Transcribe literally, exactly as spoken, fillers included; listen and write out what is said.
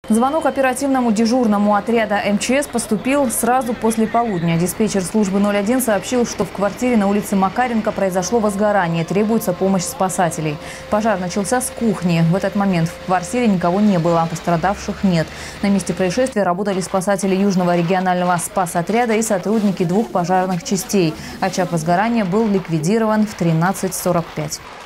Звонок оперативному дежурному отряда эм че эс поступил сразу после полудня. Диспетчер службы ноль один сообщил, что в квартире на улице Макаренко произошло возгорание, требуется помощь спасателей. Пожар начался с кухни. В этот момент в квартире никого не было, пострадавших нет. На месте происшествия работали спасатели Южного регионального спасотряда и сотрудники двух пожарных частей. Очаг возгорания был ликвидирован в тринадцать сорок пять.